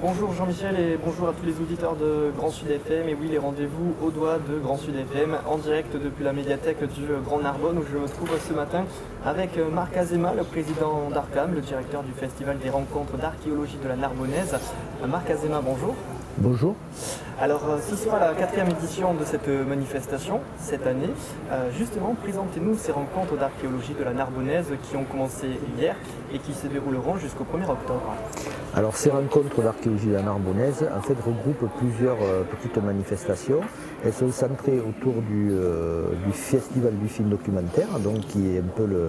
Bonjour Jean-Michel et bonjour à tous les auditeurs de Grand Sud FM. Et oui, les rendez-vous au doigt de Grand Sud FM en direct depuis la médiathèque du Grand Narbonne où je me trouve ce matin avec Marc Azéma, le président d'Arcam, le directeur du Festival des rencontres d'archéologie de la Narbonnaise. Marc Azéma, bonjour. Bonjour. Alors, ce sera la 4e édition de cette manifestation cette année. Justement, présentez-nous ces rencontres d'archéologie de la Narbonnaise qui ont commencé hier et qui se dérouleront jusqu'au 1er octobre. Alors, ces rencontres d'archéologie de la Narbonnaise, en fait, regroupent plusieurs petites manifestations. Elles sont centrées autour du Festival du film documentaire, donc qui est un peu le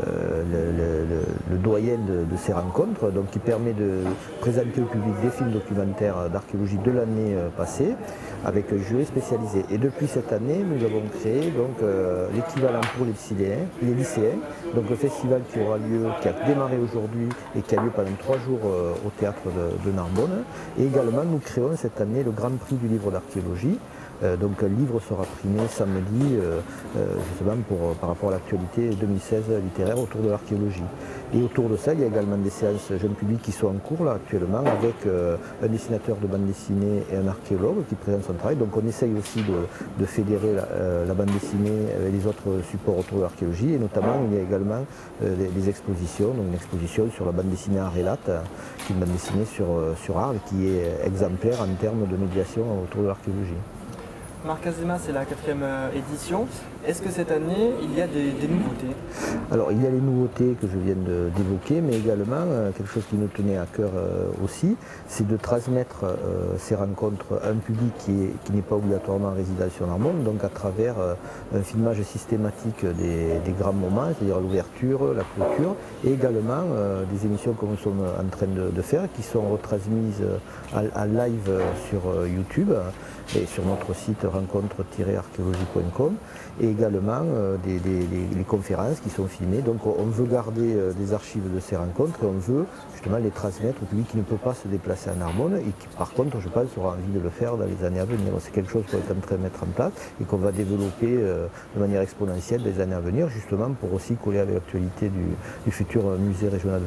doyen de ces rencontres, donc qui permet de présenter au public des films documentaires d'archéologie de l'année passée, avec un jury spécialisé. Et depuis cette année, nous avons créé l'équivalent pour les lycéens, donc le festival qui aura lieu, qui a démarré aujourd'hui et qui a lieu pendant 3 jours au théâtre de Narbonne. Et également, nous créons cette année le Grand Prix du livre d'archéologie. Donc un livre sera primé samedi, justement par rapport à l'actualité 2016 littéraire autour de l'archéologie. Et autour de ça, il y a également des séances jeunes publics qui sont en cours là actuellement avec un dessinateur de bande dessinée et un archéologue qui présente son travail. Donc on essaye aussi de fédérer la bande dessinée avec les autres supports autour de l'archéologie. Et notamment, il y a également des expositions, donc une exposition sur la bande dessinée Arelat, qui est une bande dessinée sur Arles, qui est exemplaire en termes de médiation autour de l'archéologie. Marc Azéma, c'est la 4e édition. Est-ce que cette année, il y a des nouveautés? Alors, il y a les nouveautés que je viens d'évoquer, mais également, quelque chose qui nous tenait à cœur aussi, c'est de transmettre ces rencontres à un public qui n'est pas obligatoirement résident sur Narbonne, donc à travers un filmage systématique des grands moments, c'est-à-dire l'ouverture, la clôture, et également des émissions que nous sommes en train de faire, qui sont retransmises en live sur YouTube et sur notre site rencontre-archéologie.com, et également les conférences qui sont filmées. Donc on veut garder des archives de ces rencontres et on veut justement les transmettre au public qui ne peut pas se déplacer à Narbonne et qui par contre, je pense, aura envie de le faire dans les années à venir. C'est quelque chose qu'on est en train de mettre en place et qu'on va développer de manière exponentielle des années à venir, justement pour aussi coller avec l'actualité du futur musée régional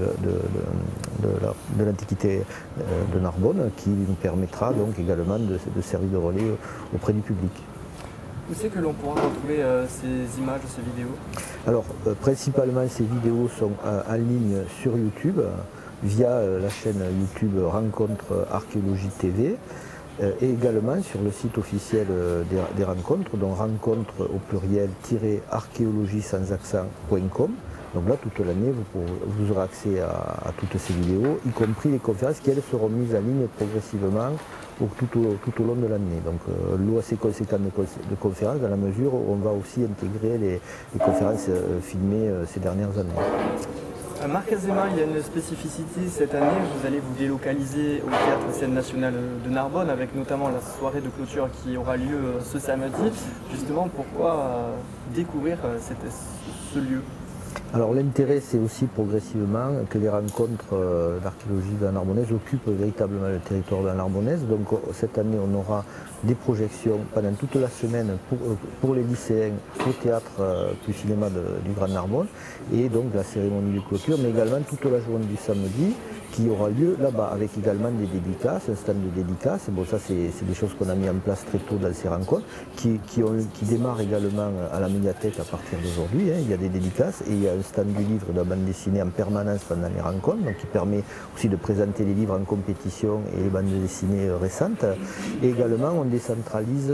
de l'Antiquité de Narbonne, qui nous permettra donc également de servir de relais auprès du public. Où c'est que l'on pourra retrouver ces images, ces vidéos? Alors, principalement, ces vidéos sont en ligne sur YouTube, via la chaîne YouTube Rencontre Archéologie TV, et également sur le site officiel des rencontres, donc rencontre au pluriel archéologie sans accent.com. Donc là, toute l'année, vous aurez accès à toutes ces vidéos, y compris les conférences qui, elles, seront mises en ligne progressivement tout au long de l'année. Donc lot assez conséquent de conférences dans la mesure où on va aussi intégrer les conférences filmées ces dernières années. Marc Azéma, il y a une spécificité cette année, vous allez vous délocaliser au Théâtre Scène Nationale de Narbonne avec notamment la soirée de clôture qui aura lieu ce samedi. Justement, pourquoi découvrir ce lieu? Alors l'intérêt, c'est aussi progressivement que les rencontres d'archéologie de la Narbonnaise occupent véritablement le territoire de la Narbonnaise. Donc cette année, on aura des projections pendant toute la semaine pour les lycéens au théâtre du cinéma du Grand Narbonne, et donc la cérémonie de clôture, mais également toute la journée du samedi qui aura lieu là-bas, avec également des dédicaces, un stand de dédicaces. Bon, ça c'est des choses qu'on a mis en place très tôt dans ces rencontres, qui démarrent également à la médiathèque à partir d'aujourd'hui. Il y a des dédicaces et il y a un stand du livre de la bande dessinée en permanence pendant les rencontres, donc qui permet aussi de présenter les livres en compétition et les bandes dessinées récentes. Et également, on décentralise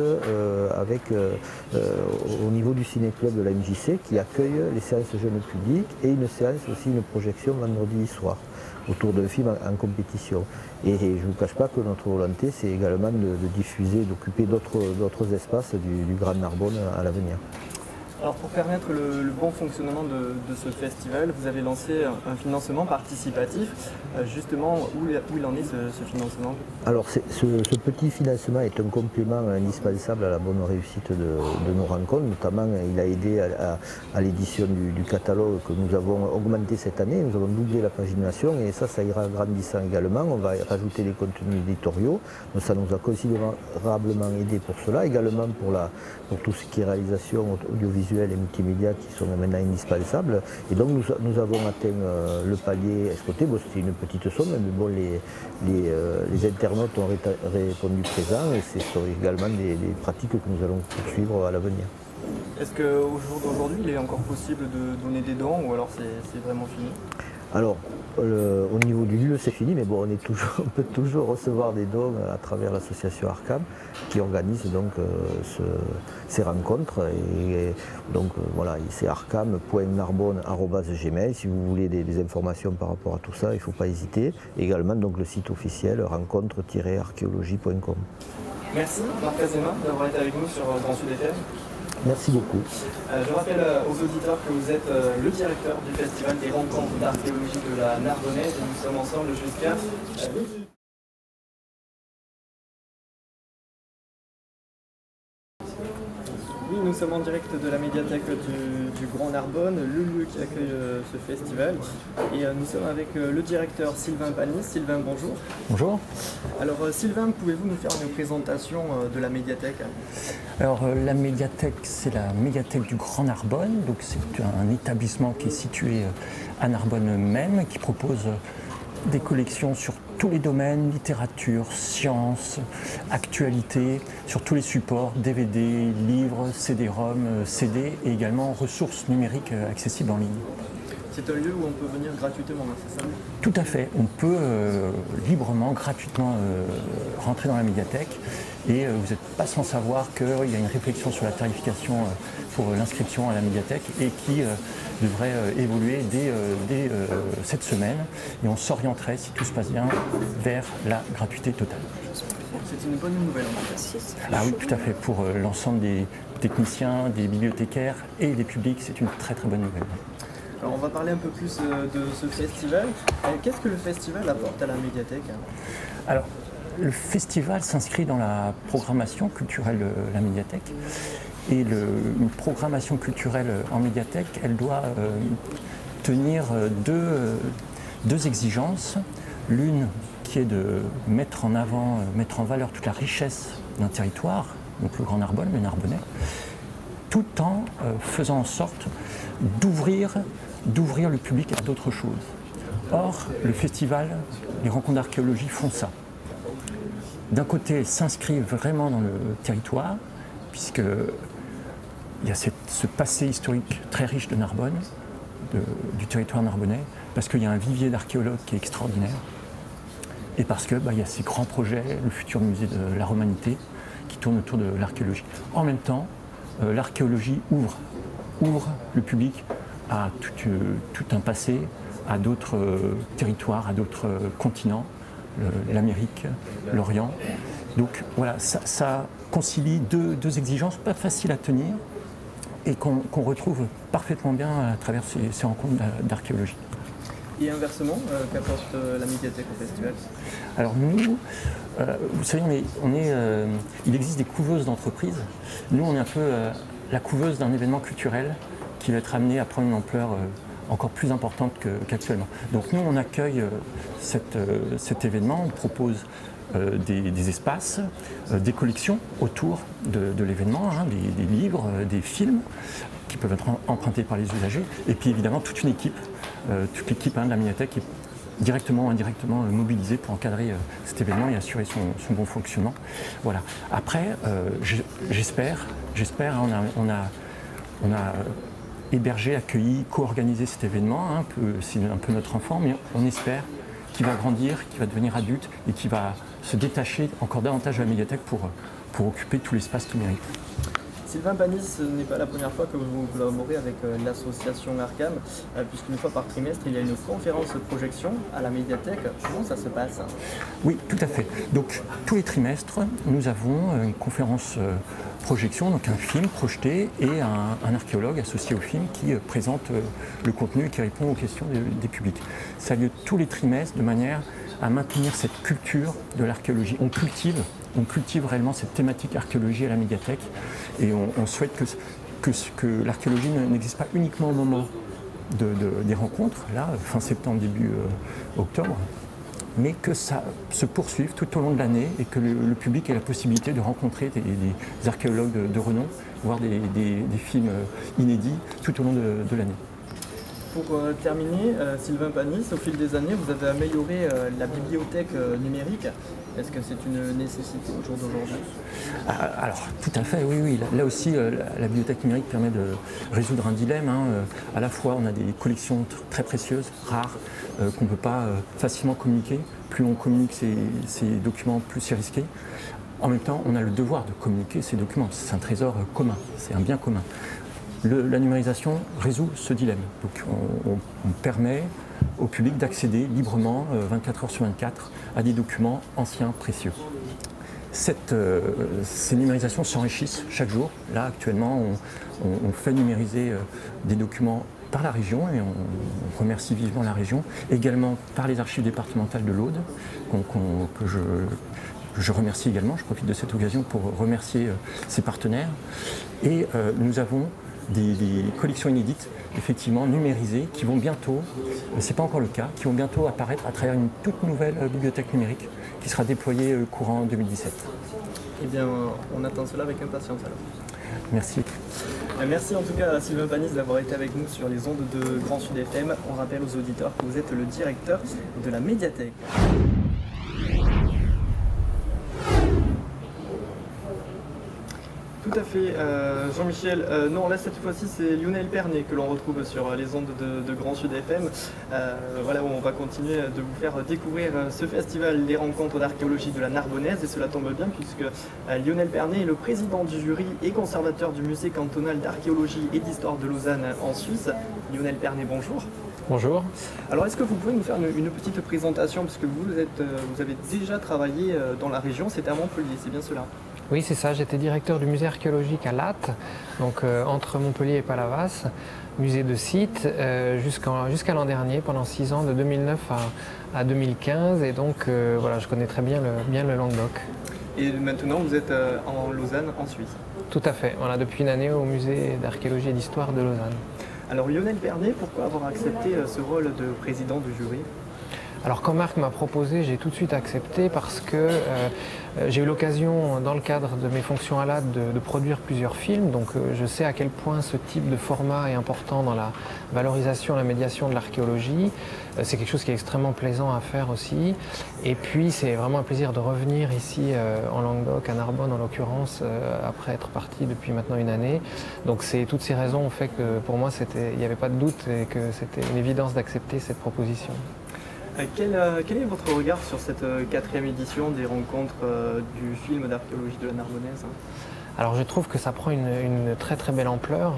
au niveau du ciné-club de la MJC qui accueille les séances jeunes publics et une projection vendredi soir autour d'un film en compétition. Et je ne vous cache pas que notre volonté, c'est également de diffuser, d'occuper d'autres espaces du Grand Narbonne à l'avenir. Alors pour permettre le bon fonctionnement de ce festival, vous avez lancé un financement participatif. Justement, où il en est ce financement? Alors ce petit financement est un complément indispensable à la bonne réussite de nos rencontres. Notamment, il a aidé à l'édition du catalogue que nous avons augmenté cette année. Nous avons doublé la pagination et ça ira grandissant également. On va rajouter les contenus éditoriaux. Donc ça nous a considérablement aidé pour cela. Également pour tout ce qui est réalisation audiovisuelle visuels et multimédia qui sont maintenant indispensables. Et donc nous avons atteint le palier escompté. Bon, c'était une petite somme, mais bon, les internautes ont répondu présent et ce sont également des pratiques que nous allons poursuivre à l'avenir. Est-ce qu'au jour d'aujourd'hui, il est encore possible de donner des dons ou alors c'est vraiment fini? Alors, au niveau du lieu, c'est fini, mais bon, on peut toujours recevoir des dons à travers l'association Arcam qui organise donc ces rencontres. Et donc voilà, c'est arcam.narbonne@gmail. Si vous voulez des informations par rapport à tout ça, il ne faut pas hésiter. Également donc le site officiel rencontre-archéologie.com. Merci Marc Azéma d'avoir été avec nous sur Grand Sud FM. Merci beaucoup. Je rappelle aux auditeurs que vous êtes le directeur du Festival des rencontres d'archéologie de la Narbonnaise et nous sommes ensemble jusqu'à Oui, nous sommes en direct de la médiathèque du Grand Narbonne, le lieu qui accueille ce festival. Et nous sommes avec le directeur Sylvain Panis. Sylvain, bonjour. Bonjour. Alors Sylvain, pouvez-vous nous faire une présentation de la médiathèque? Alors la médiathèque, c'est la médiathèque du Grand Narbonne. Donc c'est un établissement qui est situé à Narbonne même, qui propose des collections sur tous les domaines, littérature, sciences, actualité, sur tous les supports, DVD, livres, CD-ROM, CD et également ressources numériques accessibles en ligne. C'est un lieu où on peut venir gratuitement, c'est ça? Tout à fait, on peut librement, gratuitement rentrer dans la médiathèque et vous n'êtes pas sans savoir qu'il y a une réflexion sur la tarification pour l'inscription à la médiathèque et qui devrait évoluer dès cette semaine et on s'orienterait, si tout se passe bien, vers la gratuité totale. C'est une bonne nouvelle en tout cas. Ah oui, tout à fait, pour l'ensemble des techniciens, des bibliothécaires et des publics, c'est une très très bonne nouvelle. Alors on va parler un peu plus de ce festival. Qu'est-ce que le festival apporte à la médiathèque? Alors, le festival s'inscrit dans la programmation culturelle de la médiathèque. Et une programmation culturelle en médiathèque, elle doit tenir deux exigences. L'une qui est de mettre en avant, mettre en valeur toute la richesse d'un territoire, donc le Grand Narbonne, le Narbonnais, tout en faisant en sorte d'ouvrir le public à d'autres choses. Or, le festival, les rencontres d'archéologie font ça. D'un côté, elles s'inscrivent vraiment dans le territoire, puisqu'il y a ce passé historique très riche de Narbonne, du territoire narbonnais, parce qu'il y a un vivier d'archéologues qui est extraordinaire, et parce qu'il y a ces grands projets, le futur musée de la Romanité, qui tourne autour de l'archéologie. En même temps, l'archéologie ouvre le public à tout un passé, à d'autres territoires, à d'autres continents, l'Amérique, l'Orient. Donc voilà, ça concilie deux exigences pas faciles à tenir et qu'on retrouve parfaitement bien à travers ces rencontres d'archéologie. Et inversement, qu'apporte la médiathèque au festival? Alors nous, vous savez, il existe des couveuses d'entreprises. Nous, on est un peu la couveuse d'un événement culturel qui va être amené à prendre une ampleur encore plus importante qu'actuellement. Donc nous, on accueille cet événement, on propose des espaces, des collections autour de l'événement, hein, des livres, des films qui peuvent être empruntés par les usagers, et puis évidemment toute l'équipe de la médiathèque est directement ou indirectement mobilisée pour encadrer cet événement et assurer son bon fonctionnement. Voilà. Après, j'espère, on a hébergé, accueilli, co-organisé cet événement, hein, c'est un peu notre enfant, mais on espère qu'il va grandir, qu'il va devenir adulte et qu'il va se détacher encore davantage de la médiathèque pour occuper tout l'espace qu'il mérite. Sylvain Panis, ce n'est pas la première fois que vous collaborez avec l'association Arcam, puisqu'une fois par trimestre, il y a une conférence projection à la médiathèque. Comment ça se passe? Oui, tout à fait. Donc, tous les trimestres, nous avons une conférence projection, donc un film projeté et un archéologue associé au film qui présente le contenu et qui répond aux questions des publics. Ça a lieu tous les trimestres de manière à maintenir cette culture de l'archéologie. On cultive réellement cette thématique archéologie à la médiathèque et on souhaite que l'archéologie n'existe pas uniquement au moment des rencontres, là, fin septembre, début octobre, mais que ça se poursuive tout au long de l'année et que le public ait la possibilité de rencontrer des archéologues de renom, voir des films inédits tout au long de l'année. Pour terminer, Sylvain Panis, au fil des années, vous avez amélioré la bibliothèque numérique. Est-ce que c'est une nécessité au jour d'aujourd'hui? Alors, tout à fait, oui. Là aussi, la bibliothèque numérique permet de résoudre un dilemme. À la fois, on a des collections très précieuses, rares, qu'on ne peut pas facilement communiquer. Plus on communique ces documents, plus c'est risqué. En même temps, on a le devoir de communiquer ces documents. C'est un trésor commun, c'est un bien commun. La numérisation résout ce dilemme. Donc on permet au public d'accéder librement, 24 heures sur 24, à des documents anciens précieux. Ces numérisations s'enrichissent chaque jour. Là, actuellement, on fait numériser des documents par la région, et on remercie vivement la région, également par les archives départementales de l'Aude, que je remercie également. Je profite de cette occasion pour remercier ses partenaires. Et nous avons des collections inédites, effectivement numérisées, qui vont bientôt, ce n'est pas encore le cas, qui vont bientôt apparaître à travers une toute nouvelle bibliothèque numérique qui sera déployée courant 2017. Eh bien, on attend cela avec impatience alors. Merci. Merci en tout cas à Sylvain Panis d'avoir été avec nous sur les ondes de Grand Sud FM. On rappelle aux auditeurs que vous êtes le directeur de la médiathèque. Tout à fait, Jean-Michel. Non, là cette fois-ci c'est Lionel Pernet que l'on retrouve sur les ondes de Grand Sud FM. Voilà, on va continuer de vous faire découvrir ce festival, les rencontres d'archéologie de la Narbonnaise, et cela tombe bien puisque Lionel Pernet est le président du jury et conservateur du musée cantonal d'archéologie et d'histoire de Lausanne en Suisse. Lionel Pernet, bonjour. Bonjour. Alors est-ce que vous pouvez nous faire une petite présentation, puisque vous avez déjà travaillé dans la région, c'était à Montpellier, c'est bien cela? Oui, c'est ça, j'étais directeur du musée archéologique à Latte, donc entre Montpellier et Palavas, musée de site, jusqu'à l'an dernier, pendant 6 ans, de 2009 à 2015, et donc voilà, je connais très bien le Languedoc. Et maintenant vous êtes en Lausanne, en Suisse? Tout à fait, voilà, depuis une année au musée d'archéologie et d'histoire de Lausanne. Alors Lionel Pernet, pourquoi avoir accepté ce rôle de président du jury? Alors quand Marc m'a proposé, j'ai tout de suite accepté parce que j'ai eu l'occasion, dans le cadre de mes fonctions à l'AD, de produire plusieurs films. Donc je sais à quel point ce type de format est important dans la valorisation et la médiation de l'archéologie. C'est quelque chose qui est extrêmement plaisant à faire aussi. Et puis c'est vraiment un plaisir de revenir ici en Languedoc, à Narbonne en l'occurrence, après être parti depuis maintenant une année. Donc toutes ces raisons ont fait que pour moi il n'y avait pas de doute et que c'était une évidence d'accepter cette proposition. Quel est votre regard sur cette 4e édition des rencontres du film d'archéologie de la Narbonnaise? Alors je trouve que ça prend une très très belle ampleur.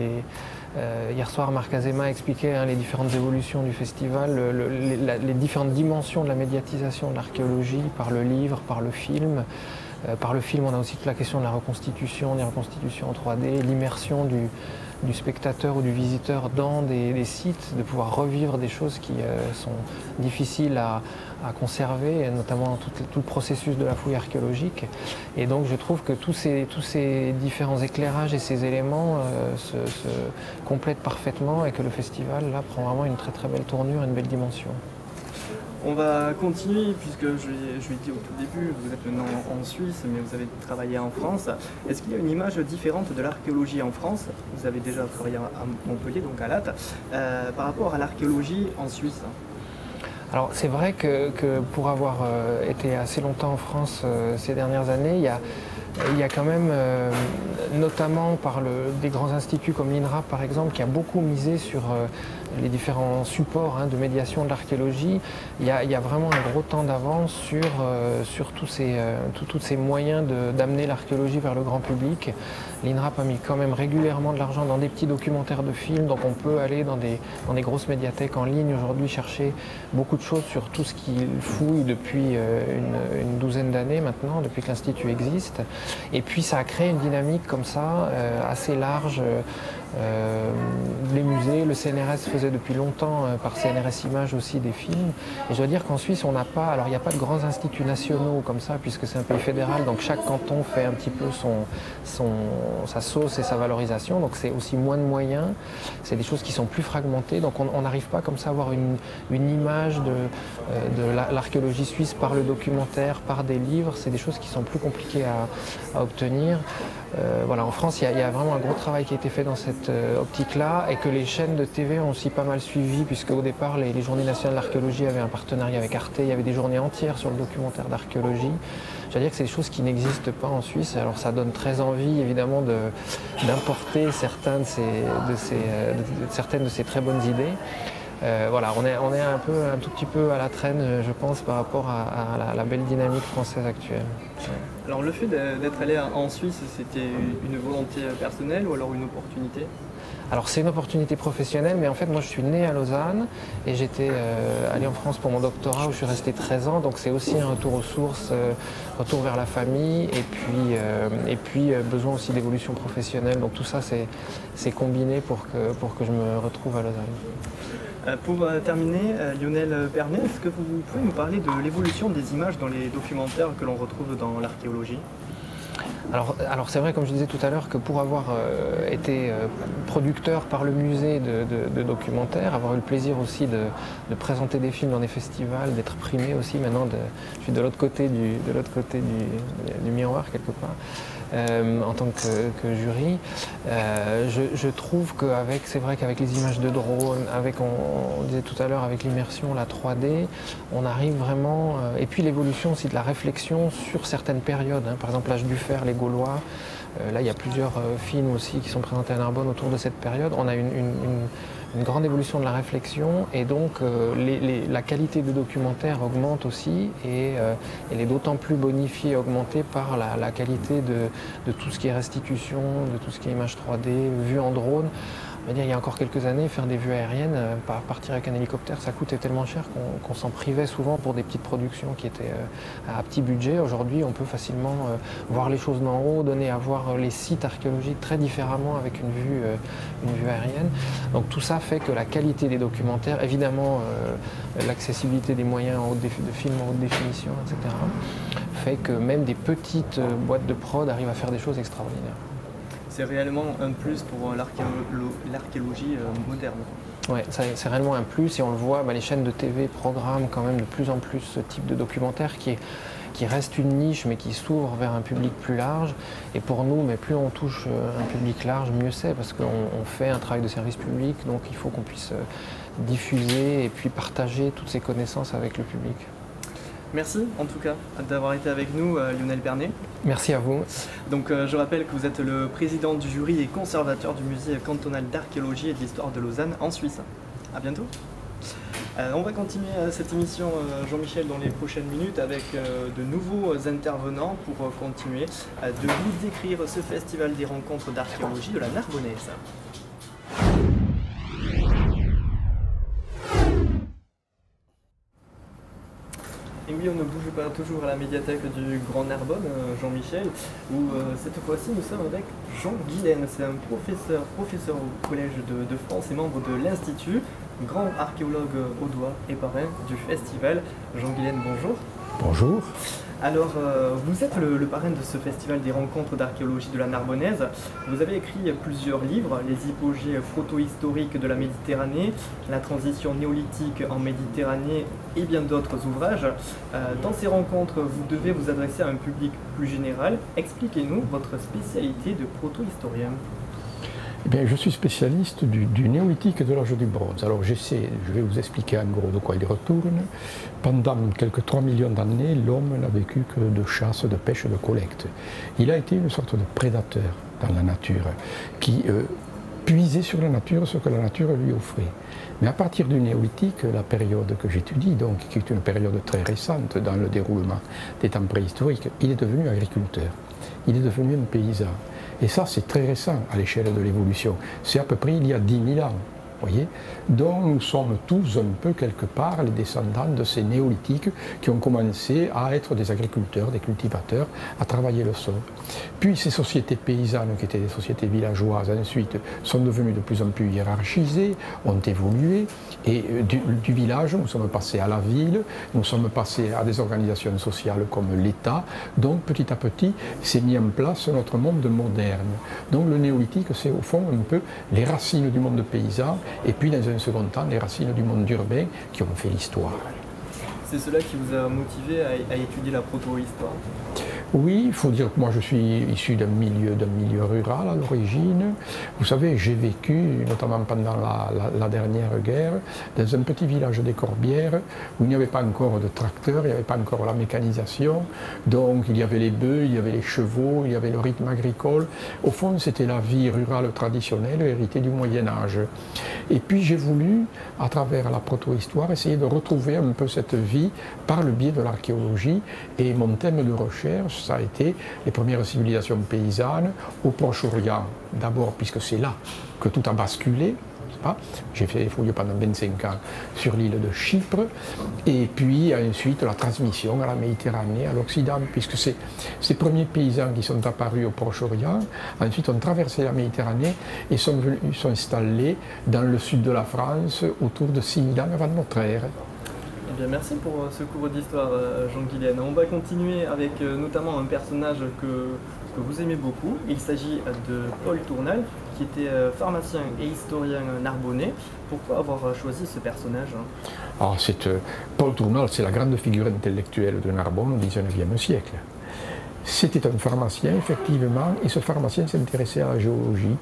Hier soir, Marc Azéma expliquait les différentes évolutions du festival, les différentes dimensions de la médiatisation de l'archéologie par le livre, par le film. Par le film, on a aussi toute la question de la reconstitution, des reconstitutions en 3D, l'immersion du spectateur ou du visiteur dans des sites, de pouvoir revivre des choses qui sont difficiles à conserver, notamment tout le processus de la fouille archéologique. Et donc je trouve que tous ces différents éclairages et ces éléments se complètent parfaitement, et que le festival là prend vraiment une très très belle tournure, une belle dimension. On va continuer, puisque je l'ai dit au tout début, vous êtes maintenant en Suisse, mais vous avez travaillé en France. Est-ce qu'il y a une image différente de l'archéologie en France? Vous avez déjà travaillé à Montpellier, donc à Latte, par rapport à l'archéologie en Suisse? Alors c'est vrai que pour avoir été assez longtemps en France ces dernières années, il y a quand même, notamment par des grands instituts comme l'INRAP par exemple, qui a beaucoup misé sur les différents supports de médiation de l'archéologie. Il y a vraiment un gros temps d'avance sur tous ces moyens d'amener l'archéologie vers le grand public. L'INRAP a mis quand même régulièrement de l'argent dans des petits documentaires de films, donc on peut aller dans des grosses médiathèques en ligne aujourd'hui chercher beaucoup de choses sur tout ce qu'il fouille depuis une douzaine d'années maintenant, depuis que l'Institut existe. Et puis ça a créé une dynamique comme ça, assez large, les musées, le CNRS faisait depuis longtemps par CNRS Images aussi des films. Et je dois dire qu'en Suisse, on n'a pas, alors il n'y a pas de grands instituts nationaux comme ça, puisque c'est un pays fédéral, donc chaque canton fait un petit peu sa sauce et sa valorisation, donc c'est aussi moins de moyens, c'est des choses qui sont plus fragmentées, donc on n'arrive pas comme ça à avoir une image de l'archéologie suisse par le documentaire, par des livres, c'est des choses qui sont plus compliquées à obtenir. Voilà, en France, il y a vraiment un gros travail qui a été fait dans cette optique-là et que les chaînes de TV ont aussi pas mal suivi, puisque au départ, les Journées nationales d'archéologie avaient un partenariat avec Arte, il y avait des journées entières sur le documentaire d'archéologie. Je veux dire que c'est des choses qui n'existent pas en Suisse, alors ça donne très envie évidemment d'importer certaines de ces très bonnes idées. Voilà, on est un tout petit peu à la traîne, je pense, par rapport à la belle dynamique française actuelle. Alors le fait d'être allé en Suisse, c'était une volonté personnelle ou alors une opportunité? Alors c'est une opportunité professionnelle, mais en fait moi je suis né à Lausanne et j'étais allé en France pour mon doctorat où je suis resté 13 ans, donc c'est aussi un retour aux sources, retour vers la famille et puis besoin aussi d'évolution professionnelle, donc tout ça c'est combiné pour que je me retrouve à Lausanne. Pour terminer, Lionel Pernet, est-ce que vous pouvez nous parler de l'évolution des images dans les documentaires que l'on retrouve dans l'archéologie? Alors c'est vrai, comme je disais tout à l'heure, que pour avoir été producteur par le musée de documentaires, avoir eu le plaisir aussi de présenter des films dans des festivals, d'être primé aussi, maintenant je suis de l'autre côté du miroir quelque part, en tant que jury, je trouve c'est vrai qu'avec les images de drone, on disait tout à l'heure, avec l'immersion, la 3D, on arrive vraiment, et puis l'évolution aussi de la réflexion sur certaines périodes, hein, par exemple l'âge du fer, les Gaulois, là il y a plusieurs films aussi qui sont présentés à Narbonne autour de cette période. On a une grande évolution de la réflexion et donc la qualité du documentaire augmente aussi et elle est d'autant plus bonifiée et augmentée par la qualité de tout ce qui est restitution, de tout ce qui est image 3D, vue en drone. On va dire, il y a encore quelques années, faire des vues aériennes, partir avec un hélicoptère, ça coûtait tellement cher qu'on s'en privait souvent pour des petites productions qui étaient à petit budget. Aujourd'hui, on peut facilement voir les choses d'en haut, donner à voir les sites archéologiques très différemment avec une vue aérienne. Donc tout ça fait que la qualité des documentaires, évidemment l'accessibilité des moyens de films en haute définition, etc., fait que même des petites boîtes de prod arrivent à faire des choses extraordinaires. C'est réellement un plus pour l'archéologie moderne. Oui, c'est réellement un plus et on le voit, les chaînes de TV programment quand même de plus en plus ce type de documentaire qui reste une niche mais qui s'ouvre vers un public plus large. Et pour nous, plus on touche un public large, mieux c'est, parce qu'on fait un travail de service public, donc il faut qu'on puisse diffuser et puis partager toutes ces connaissances avec le public. Merci en tout cas d'avoir été avec nous, Lionel Pernet. Merci à vous. Donc je rappelle que vous êtes le président du jury et conservateur du musée cantonal d'archéologie et de l'histoire de Lausanne en Suisse. À bientôt. On va continuer cette émission, Jean-Michel, dans les prochaines minutes avec de nouveaux intervenants pour continuer de vous décrire ce festival des rencontres d'archéologie de la Narbonnaise. Et oui, on ne bouge pas toujours à la médiathèque du Grand Narbonne, Jean-Michel, où cette fois-ci nous sommes avec Jean Guilaine. C'est un professeur au Collège de France et membre de l'Institut, grand archéologue audois et parrain du festival. Jean Guilaine, bonjour. Bonjour. Alors, vous êtes le parrain de ce festival des rencontres d'archéologie de la Narbonnaise. Vous avez écrit plusieurs livres, les hypogées proto-historiques de la Méditerranée, la transition néolithique en Méditerranée et bien d'autres ouvrages. Dans ces rencontres, vous devez vous adresser à un public plus général. Expliquez-nous votre spécialité de proto-historien. Eh bien, je suis spécialiste du néolithique et de l'âge du bronze. Alors je vais vous expliquer en gros de quoi il retourne. Pendant quelques 3 millions d'années, l'homme n'a vécu que de chasse, de pêche, de collecte. Il a été une sorte de prédateur dans la nature, qui puisait sur la nature ce que la nature lui offrait. Mais à partir du néolithique, la période que j'étudie, donc, qui est une période très récente dans le déroulement des temps préhistoriques, il est devenu agriculteur, il est devenu un paysan. Et ça, c'est très récent à l'échelle de l'évolution. C'est à peu près il y a 10 000 ans. Voyez, donc nous sommes tous un peu quelque part les descendants de ces néolithiques qui ont commencé à être des agriculteurs, des cultivateurs, à travailler le sol. Puis ces sociétés paysannes qui étaient des sociétés villageoises ensuite sont devenues de plus en plus hiérarchisées, ont évolué et du village nous sommes passés à la ville, nous sommes passés à des organisations sociales comme l'État, donc petit à petit s'est mis en place notre monde moderne. Donc le néolithique c'est au fond un peu les racines du monde paysan et puis dans un second temps les racines du monde urbain qui ont fait l'histoire. C'est cela qui vous a motivé à étudier la proto-histoire? Oui, il faut dire que moi je suis issu d'un milieu rural à l'origine. Vous savez, j'ai vécu, notamment pendant la dernière guerre, dans un petit village des Corbières où il n'y avait pas encore de tracteurs, il n'y avait pas encore la mécanisation. Donc il y avait les bœufs, il y avait les chevaux, il y avait le rythme agricole. Au fond, c'était la vie rurale traditionnelle héritée du Moyen-Âge. Et puis j'ai voulu, à travers la proto-histoire, essayer de retrouver un peu cette vie par le biais de l'archéologie. Et mon thème de recherche, ça a été les premières civilisations paysannes au Proche-Orient. D'abord, puisque c'est là que tout a basculé. J'ai fait des fouilles pendant 25 ans sur l'île de Chypre, et puis ensuite la transmission à la Méditerranée, à l'Occident, puisque ces premiers paysans qui sont apparus au Proche-Orient, ensuite ont traversé la Méditerranée et sont installés dans le sud de la France autour de 6000 ans avant notre ère. Eh bien, merci pour ce cours d'histoire, Jean-Guilaine. On va continuer avec notamment un personnage que vous aimez beaucoup. Il s'agit de Paul Tournal, qui était pharmacien et historien narbonnais. Pourquoi avoir choisi ce personnage? Alors, Paul Tournal, c'est la grande figure intellectuelle de Narbonne au XIXe siècle. C'était un pharmacien, effectivement, et ce pharmacien s'intéressait à la géologie.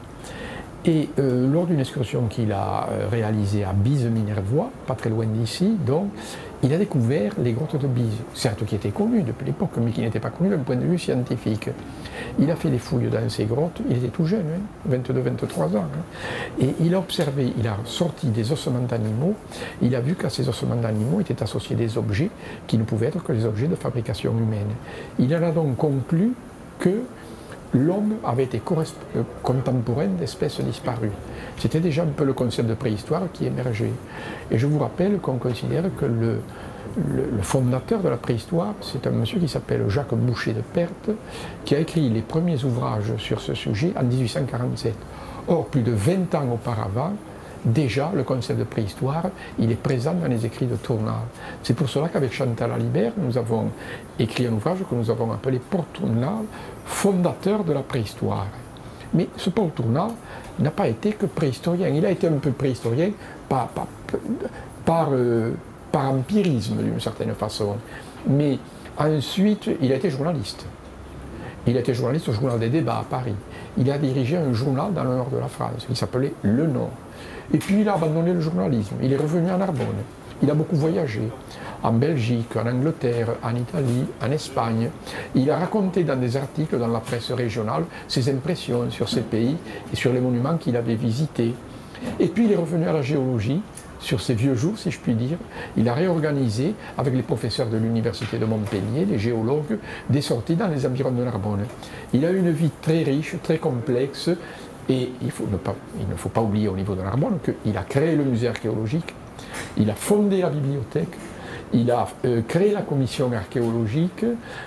Et lors d'une excursion qu'il a réalisée à Bise-Minervois, pas très loin d'ici, donc, il a découvert les grottes de Bise, certes qui étaient connues depuis l'époque, mais qui n'étaient pas connues d'un point de vue scientifique. Il a fait des fouilles dans ces grottes, il était tout jeune, 22-23 ans, et il a observé, il a sorti des ossements d'animaux, il a vu qu'à ces ossements d'animaux étaient associés des objets qui ne pouvaient être que des objets de fabrication humaine. Il en a donc conclu que l'homme avait été contemporain d'espèces disparues. C'était déjà un peu le concept de préhistoire qui émergeait. Et je vous rappelle qu'on considère que le fondateur de la préhistoire, c'est un monsieur qui s'appelle Jacques Boucher de Perthes, qui a écrit les premiers ouvrages sur ce sujet en 1847. Or, plus de 20 ans auparavant, déjà, le concept de préhistoire, il est présent dans les écrits de Tournal. C'est pour cela qu'avec Chantal Alibert, nous avons écrit un ouvrage que nous avons appelé Paul Tournal, fondateur de la préhistoire. Mais ce Paul Tournal n'a pas été que préhistorien. Il a été un peu préhistorien par empirisme, d'une certaine façon. Mais ensuite, il a été journaliste. Il a été journaliste au Journal des Débats à Paris. Il a dirigé un journal dans le nord de la France qui s'appelait Le Nord. Et puis il a abandonné le journalisme, il est revenu à Narbonne. Il a beaucoup voyagé, en Belgique, en Angleterre, en Italie, en Espagne. Il a raconté dans des articles dans la presse régionale ses impressions sur ces pays et sur les monuments qu'il avait visités. Et puis il est revenu à la géologie, sur ses vieux jours, si je puis dire. Il a réorganisé, avec les professeurs de l'université de Montpellier, les géologues, des sorties dans les environs de Narbonne. Il a eu une vie très riche, très complexe, et il ne faut pas oublier au niveau de Narbonne qu'il a créé le musée archéologique, il a fondé la bibliothèque, il a créé la commission archéologique,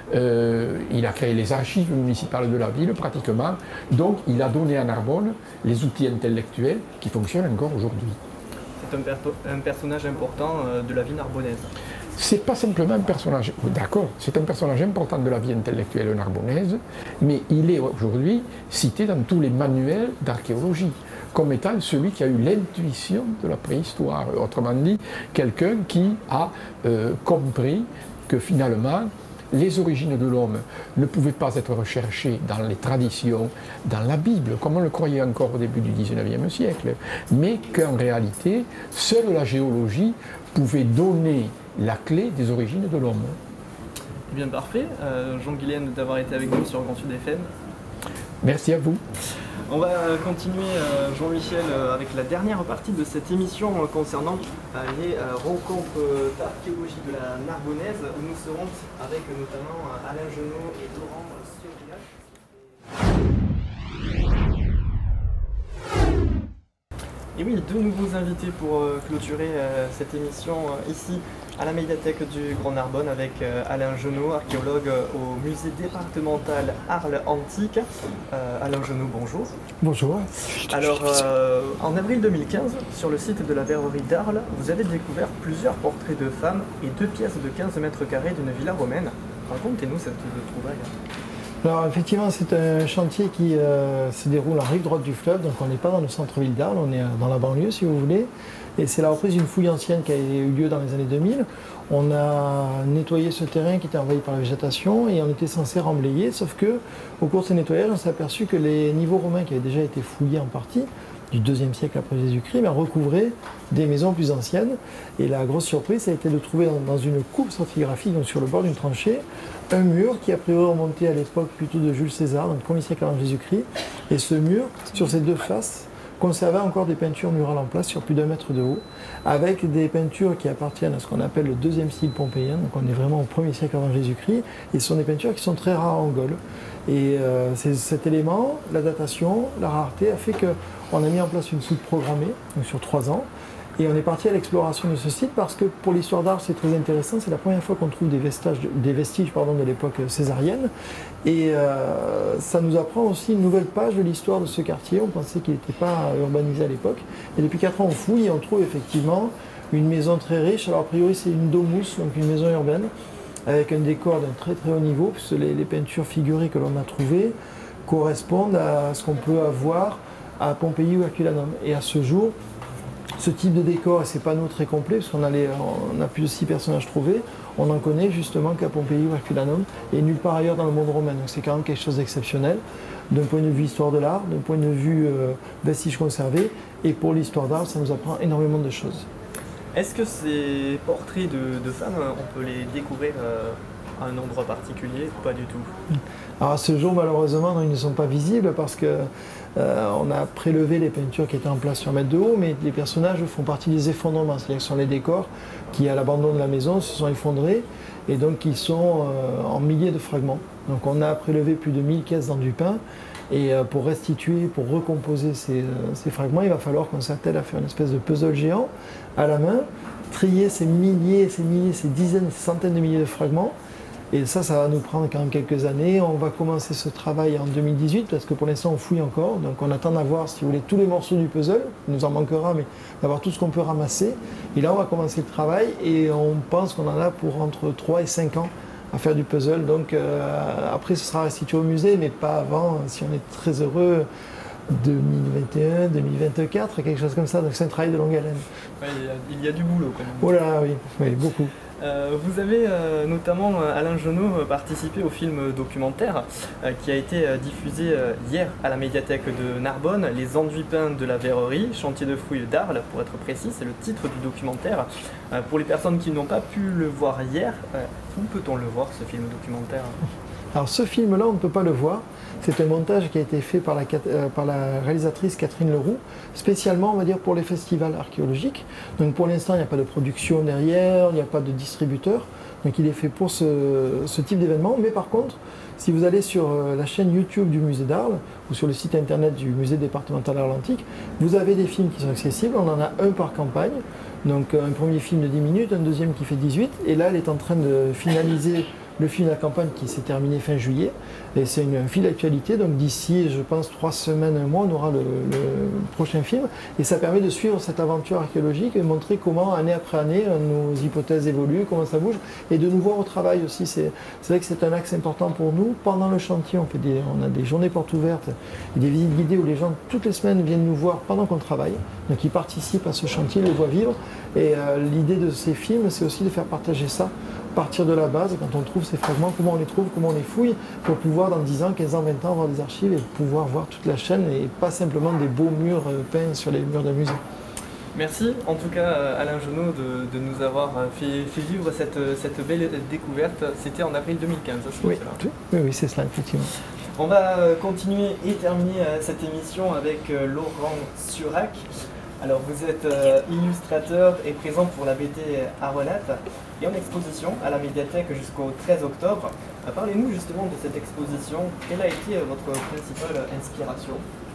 il a créé les archives municipales de la ville pratiquement, donc il a donné à Narbonne les outils intellectuels qui fonctionnent encore aujourd'hui. C'est un personnage important de la vie narbonnaise. C'est pas simplement un personnage, d'accord, c'est un personnage important de la vie intellectuelle narbonnaise, mais il est aujourd'hui cité dans tous les manuels d'archéologie comme étant celui qui a eu l'intuition de la préhistoire. Autrement dit, quelqu'un qui a compris que finalement, les origines de l'homme ne pouvaient pas être recherchées dans les traditions, dans la Bible, comme on le croyait encore au début du XIXe siècle, mais qu'en réalité, seule la géologie pouvait donner la clé des origines de l'homme. Eh bien parfait, Jean-Guilaine d'avoir été avec nous sur Grand Sud FM. Merci à vous. On va continuer, Jean-Michel, avec la dernière partie de cette émission concernant les rencontres d'archéologie de la Narbonnaise, où nous serons avec notamment Alain Genot et Laurent Sioriac. Et oui, deux nouveaux invités pour clôturer cette émission ici à la médiathèque du Grand Narbonne avec Alain Genot, archéologue au musée départemental Arles Antique. Alain Genot, bonjour. Bonjour. Alors, en avril 2015, sur le site de la verrerie d'Arles, vous avez découvert plusieurs portraits de femmes et 2 pièces de 15 mètres carrés d'une villa romaine. Racontez-nous cette trouvaille. Alors effectivement, c'est un chantier qui se déroule en rive droite du fleuve, donc on n'est pas dans le centre-ville d'Arles, on est dans la banlieue si vous voulez. Et c'est la reprise d'une fouille ancienne qui a eu lieu dans les années 2000. On a nettoyé ce terrain qui était envahi par la végétation et on était censé remblayer, sauf que au cours de ce nettoyage, on s'est aperçu que les niveaux romains qui avaient déjà été fouillés en partie, du 2e siècle après Jésus-Christ, recouvraient des maisons plus anciennes. Et la grosse surprise, ça a été de trouver dans une coupe stratigraphique, donc sur le bord d'une tranchée, un mur qui a priori remonté à l'époque plutôt de Jules César, donc 1er siècle avant Jésus-Christ. Et ce mur, sur ses 2 faces, conservait encore des peintures murales en place sur plus d'1 mètre de haut, avec des peintures qui appartiennent à ce qu'on appelle le 2e style pompéien, donc on est vraiment au 1er siècle avant Jésus-Christ, et ce sont des peintures qui sont très rares en Gaule. Et cet élément, la datation, la rareté, a fait qu'on a mis en place une soude programmée, donc sur 3 ans, et on est parti à l'exploration de ce site parce que pour l'histoire d'Arles c'est très intéressant, c'est la première fois qu'on trouve des vestiges de l'époque césarienne, et ça nous apprend aussi une nouvelle page de l'histoire de ce quartier. On pensait qu'il n'était pas urbanisé à l'époque, et depuis 4 ans on fouille et on trouve effectivement une maison très riche. Alors a priori c'est une domus, donc une maison urbaine, avec un décor d'un très très haut niveau, puisque les peintures figurées que l'on a trouvées correspondent à ce qu'on peut avoir à Pompéi ou Herculanum. Et à ce jour, ce type de décor et ces panneaux très complets, parce qu'on a plus de 6 personnages trouvés, on n'en connaît justement qu'à Pompéi ou Herculanum et nulle part ailleurs dans le monde romain. Donc c'est quand même quelque chose d'exceptionnel, d'un point de vue histoire de l'art, d'un point de vue vestiges conservés, et pour l'histoire d'art, ça nous apprend énormément de choses. Est-ce que ces portraits de femmes, on peut les découvrir à un endroit particulier ou pas du tout? Alors à ce jour, malheureusement, non, ils ne sont pas visibles parce que on a prélevé les peintures qui étaient en place sur 1 mètre de haut, mais les personnages font partie des effondrements, c'est-à-dire que ce sont les décors qui, à l'abandon de la maison, se sont effondrés et donc qui sont en milliers de fragments. Donc on a prélevé plus de 1000 caisses d'enduit-peint, et pour restituer, pour recomposer ces fragments, il va falloir qu'on s'attelle à faire une espèce de puzzle géant à la main, trier ces milliers, ces dizaines, ces centaines de milliers de fragments. Et ça va nous prendre quand même quelques années. On va commencer ce travail en 2018 parce que pour l'instant on fouille encore. Donc on attend d'avoir, si vous voulez, tous les morceaux du puzzle. Il nous en manquera, mais d'avoir tout ce qu'on peut ramasser. Et là on va commencer le travail et on pense qu'on en a pour entre 3 et 5 ans à faire du puzzle. Donc après ce sera restitué au musée, mais pas avant, si on est très heureux, 2021, 2024, quelque chose comme ça. Donc c'est un travail de longue haleine. Ouais, il y a du boulot quand même. Oh là oui, beaucoup. Vous avez notamment, Alain Genot, participé au film documentaire qui a été diffusé hier à la médiathèque de Narbonne, Les enduits peints de la verrerie, chantier de fouilles d'Arles pour être précis, c'est le titre du documentaire. Pour les personnes qui n'ont pas pu le voir hier, où peut-on le voir ce film documentaire? Alors ce film-là, on ne peut pas le voir. C'est un montage qui a été fait par la réalisatrice Catherine Leroux, spécialement, on va dire, pour les festivals archéologiques. Donc pour l'instant, il n'y a pas de production derrière, il n'y a pas de distributeur. Donc il est fait pour ce type d'événement. Mais par contre, si vous allez sur la chaîne YouTube du musée d'Arles ou sur le site internet du musée départemental Arles Antique, vous avez des films qui sont accessibles. On en a un par campagne. Donc un premier film de 10 minutes, un deuxième qui fait 18. Et là, elle est en train de finaliser le film de la campagne qui s'est terminé fin juillet. Et c'est un fil d'actualité, donc d'ici, je pense, 3 semaines, 1 mois, on aura le prochain film. Et ça permet de suivre cette aventure archéologique et montrer comment, année après année, nos hypothèses évoluent, comment ça bouge, et de nous voir au travail aussi. C'est vrai que c'est un axe important pour nous. Pendant le chantier, on a des journées portes ouvertes et des visites guidées où les gens, toutes les semaines, viennent nous voir pendant qu'on travaille. Donc ils participent à ce chantier, ils le voient vivre. Et l'idée de ces films, c'est aussi de faire partager ça, partir de la base, quand on trouve ces fragments, comment on les trouve, comment on les fouille, pour pouvoir dans 10 ans, 15 ans, 20 ans avoir des archives et pouvoir voir toute la chaîne et pas simplement des beaux murs peints sur les murs d'un musée. Merci en tout cas Alain Genot de nous avoir fait vivre cette belle découverte. C'était en avril 2015, oui, oui, c'est cela, effectivement. On va continuer et terminer cette émission avec Laurent Surac. Alors vous êtes illustrateur et présent pour la BD Arelette et en exposition à la médiathèque jusqu'au 13 octobre. Parlez-nous justement de cette exposition. Quelle a été votre principale inspiration?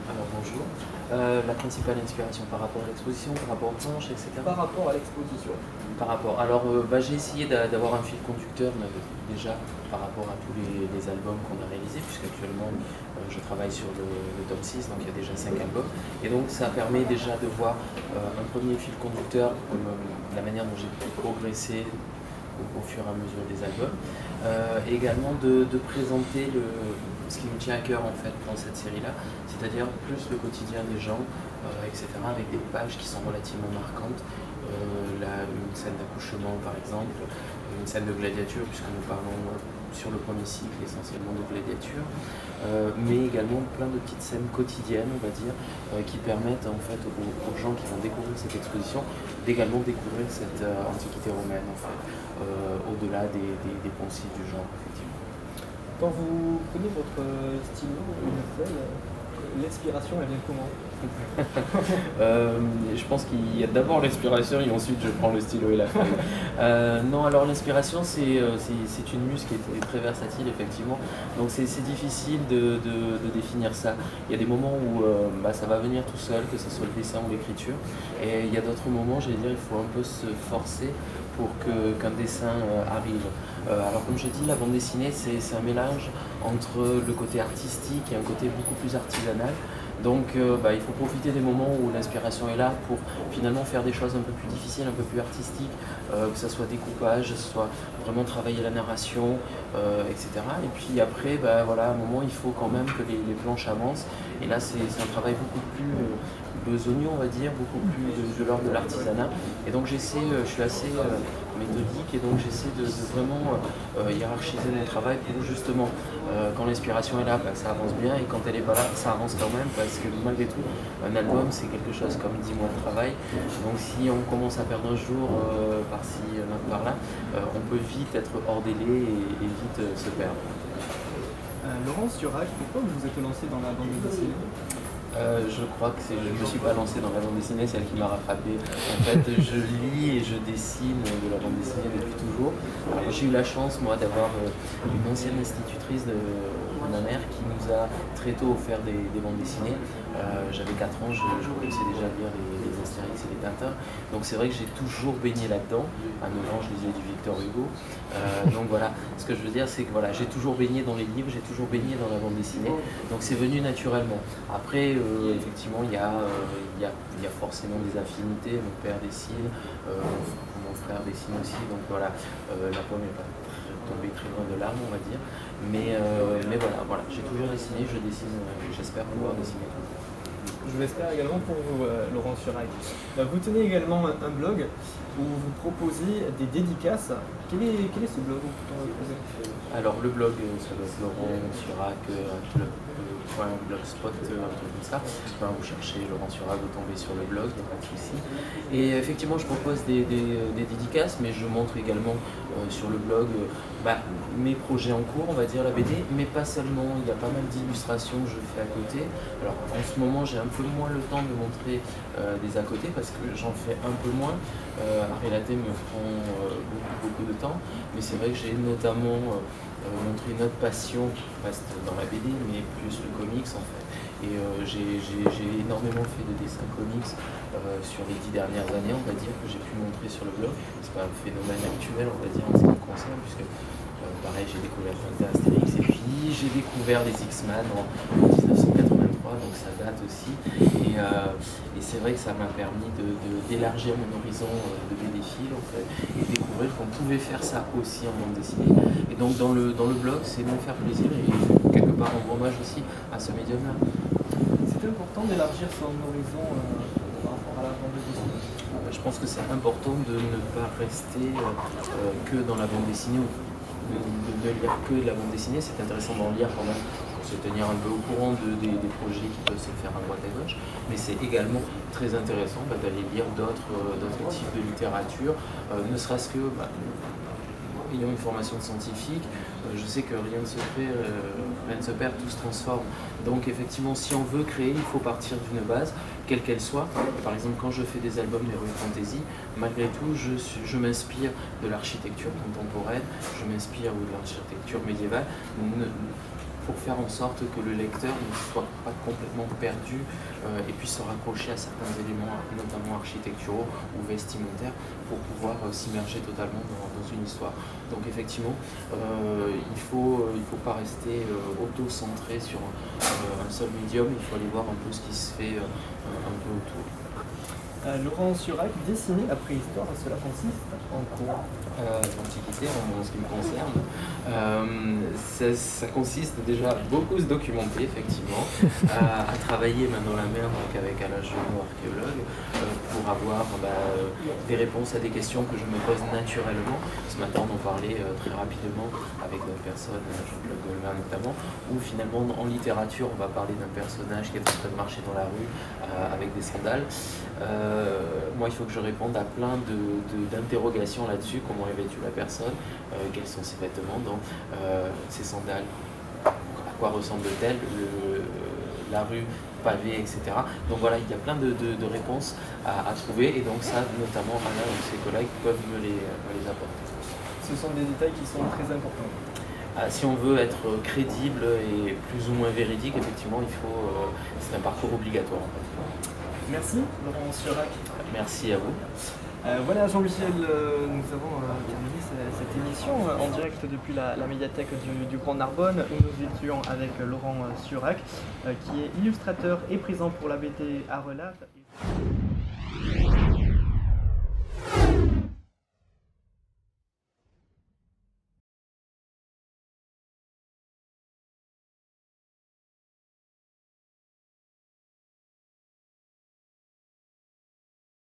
Alors bonjour. La principale inspiration par rapport à l'exposition, par rapport aux planches, etc. Par rapport à l'exposition. Par rapport. Alors j'ai essayé d'avoir un fil conducteur déjà par rapport à tous les albums qu'on a réalisés, puisqu'actuellement je travaille sur le tome 6, donc il y a déjà 5 albums. Et donc ça permet déjà de voir un premier fil conducteur, la manière dont j'ai pu progresser au fur et à mesure des albums. Et également de présenter ce qui me tient à cœur en fait dans cette série-là, c'est-à-dire plus le quotidien des gens, etc., avec des pages qui sont relativement marquantes. Une scène d'accouchement par exemple, une scène de gladiature, puisque nous parlons sur le premier cycle essentiellement de gladiature, mais également plein de petites scènes quotidiennes, on va dire, qui permettent en fait aux gens qui vont découvrir cette exposition d'également découvrir cette antiquité romaine en fait, au-delà des poncifs du genre effectivement. Quand vous prenez votre stylo ou une feuille, l'inspiration elle vient comment? Je pense qu'il y a d'abord l'inspiration et ensuite je prends le stylo et la feuille. Non, alors l'inspiration c'est une muse qui est très versatile effectivement, donc c'est difficile de définir ça. Il y a des moments où ça va venir tout seul, que ce soit le dessin ou l'écriture, et il y a d'autres moments, j'allais dire, il faut un peu se forcer pour qu'un dessin arrive. Alors comme je dis, la bande dessinée c'est un mélange entre le côté artistique et un côté beaucoup plus artisanal. Donc il faut profiter des moments où l'inspiration est là pour finalement faire des choses un peu plus difficiles, un peu plus artistiques, que ce soit découpage, que ce soit vraiment travailler la narration, etc. Et puis après, à un moment il faut quand même que les planches avancent. Et là c'est un travail beaucoup plus besogneux, on va dire, beaucoup plus de l'ordre de l'artisanat. Et donc j'essaie, je suis assez méthodique et donc j'essaie de vraiment hiérarchiser mon travail pour justement, quand l'inspiration est là, ça avance bien, et quand elle n'est pas là, ça avance quand même, parce que malgré tout, un album c'est quelque chose comme 10 mois de travail. Donc si on commence à perdre un jour par-ci, par-là, on peut vite être hors délai et vite se perdre. Laurence Durac, pourquoi vous vous êtes lancé dans la bande dessinée? Je crois que je ne me suis pas lancé dans la bande dessinée, c'est elle qui m'a rattrapé. En fait, je lis et je dessine de la bande dessinée depuis toujours. J'ai eu la chance, moi, d'avoir une ancienne institutrice de ma mère qui nous a très tôt offert des bandes dessinées. J'avais 4 ans, je commençais déjà à lire les Astérix et les Tintin. Donc c'est vrai que j'ai toujours baigné là-dedans. À 9 ans, je lisais du Victor Hugo. Donc voilà, ce que je veux dire, c'est que voilà, j'ai toujours baigné dans les livres, j'ai toujours baigné dans la bande dessinée. Donc c'est venu naturellement. Après, effectivement, il y a forcément des affinités. Mon père dessine, mon frère dessine aussi. Donc voilà, la pomme n'est pas tombée très loin de l'arbre, on va dire. Mais voilà, j'ai toujours dessiné, je dessine, j'espère pouvoir dessiner toujours. Je l'espère également pour vous, Laurent Durac. Vous tenez également un blog où vous proposez des dédicaces. Quel est ce blog? Alors le blog, ça doit être Laurent Durac, blogspot, un truc comme ça. Vous cherchez Laurent Durac, vous tombez sur le blog, il n'y a pas de souci. Et effectivement, je propose des dédicaces, mais je montre également sur le blog mes projets en cours, on va dire la BD, mais pas seulement. Il y a pas mal d'illustrations que je fais à côté. Alors en ce moment, j'ai un peu moins le temps de montrer des à côté parce que j'en fais un peu moins. Arrêter me prend beaucoup de temps, mais c'est vrai que j'ai notamment montré une autre passion qui reste dans la BD, mais plus le comics en fait. Et j'ai énormément fait de dessins comics sur les 10 dernières années, on va dire, que j'ai pu montrer sur le blog. C'est pas un phénomène actuel, on va dire, en ce qui me concerne, puisque pareil, j'ai découvert Astérix et puis j'ai découvert les X-Men en 1983, donc ça date aussi. Et c'est vrai que ça m'a permis d'élargir mon horizon de BD-phile en fait, et découvrir qu'on pouvait faire ça aussi en bande dessinée. Et donc dans le blog, c'est me faire plaisir et quelque part rendre hommage aussi à ce médium-là. C'est important d'élargir son horizon par rapport à la bande dessinée. Je pense que c'est important de ne pas rester que dans la bande dessinée ou de ne lire que de la bande dessinée. C'est intéressant d'en lire quand même pour se tenir un peu au courant des projets qui peuvent se faire à droite et à gauche, mais c'est également très intéressant d'aller lire d'autres types de littérature, ne serait-ce que ayant une formation scientifique, je sais que rien ne se perd, tout se transforme. Donc effectivement, si on veut créer, il faut partir d'une base, quelle qu'elle soit. Par exemple, quand je fais des albums d'heroic fantasy, malgré tout, je m'inspire de l'architecture contemporaine, je m'inspire de l'architecture médiévale. pour faire en sorte que le lecteur ne soit pas complètement perdu et puisse se raccrocher à certains éléments, notamment architecturaux ou vestimentaires, pour pouvoir s'immerger totalement dans une histoire. Donc effectivement, il faut pas rester auto-centré sur un seul médium, il faut aller voir un peu ce qui se fait un peu autour. Laurent Surac, dessiner la préhistoire, cela consiste en quoi? L'Antiquité, en ce qui me concerne, ça consiste déjà à beaucoup se documenter, effectivement, à travailler main dans la main donc avec Alain Genot, archéologue, pour avoir des réponses à des questions que je me pose naturellement. Ce matin, on en parlait très rapidement avec d'autres personnes, Jean-Claude Goldman notamment, où finalement, en littérature, on va parler d'un personnage qui est en train de marcher dans la rue avec des sandales. Moi, il faut que je réponde à plein d'interrogations là-dessus. Comment est vêtue la personne, quels sont ses vêtements, donc ses sandales, à quoi ressemble-t-elle, la rue pavée, etc. Donc voilà, il y a plein de réponses à trouver, et donc ça, notamment Alain et ses collègues peuvent me les apporter. Ce sont des détails qui sont très importants. Si on veut être crédible et plus ou moins véridique, effectivement, c'est un parcours obligatoire en fait. Merci Laurent Surac. Merci à vous. Voilà Jean-Michel, nous avons terminé cette émission en direct depuis la médiathèque du Grand Narbonne, où nous étions avec Laurent Surac, qui est illustrateur et présent pour la BD à Relate.